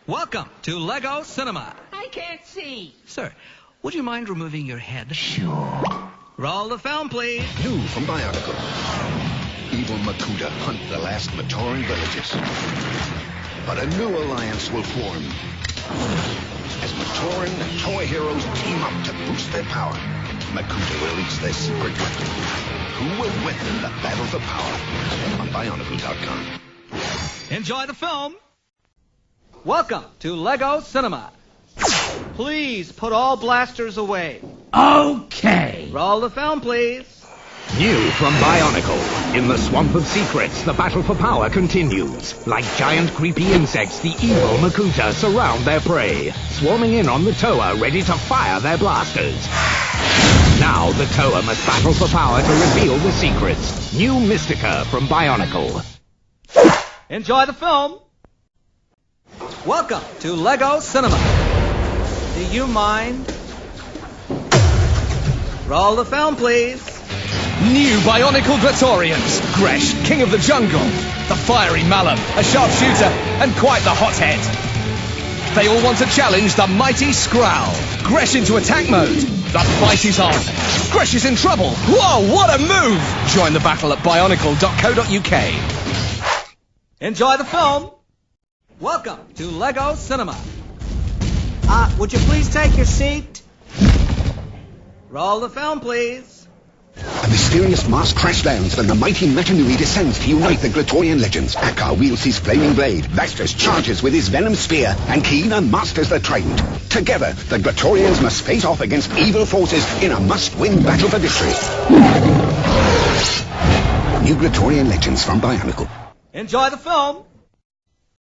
Welcome to Lego Cinema. I can't see. Sir, would you mind removing your head? Sure. Roll the film, please. New from Bionicle. Evil Makuta hunt the last Matoran villages. But a new alliance will form as Matoran and toy heroes team up to boost their power. Makuta release their secret weapon. Who will win the battle for power? On Bionicle.com. Enjoy the film. Welcome to Lego Cinema. Please put all blasters away. Okay. Roll the film, please. New from Bionicle. In the Swamp of Secrets, the battle for power continues. Like giant creepy insects, the evil Makuta surround their prey, swarming in on the Toa ready to fire their blasters. Now the Toa must battle for power to reveal the secrets. New Mystica from Bionicle. Enjoy the film. Welcome to Lego Cinema. Do you mind? Roll the film, please. New Bionicle Glatorians. Gresh, king of the jungle. The fiery Malum, a sharpshooter, and quite the hothead. They all want to challenge the mighty Skrull. Gresh into attack mode. The fight is on. Gresh is in trouble. Whoa, what a move! Join the battle at bionicle.co.uk. Enjoy the film. Welcome to Lego Cinema. Would you please take your seat? Roll the film, please. A mysterious mass crash lands, and the mighty Metanui descends to unite the Glatorian legends. Akkar wields his flaming blade, Vastus charges with his venom spear, and Kina masters the trident. Together, the Glatorians must face off against evil forces in a must-win battle for victory. New Glatorian legends from Bionicle. Enjoy the film.